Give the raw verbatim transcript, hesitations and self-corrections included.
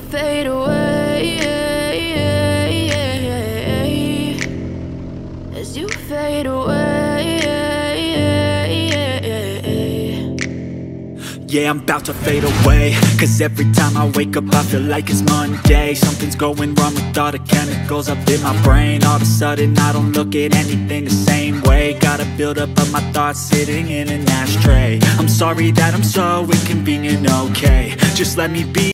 fade away, as you fade away. Yeah, I'm about to fade away, cause every time I wake up I feel like it's Monday. Something's going wrong with all the chemicals up in my brain. All of a sudden I don't look at anything the same way. Got a build-up of my thoughts sitting in an ashtray. I'm sorry that I'm so inconvenient, okay, just let me be.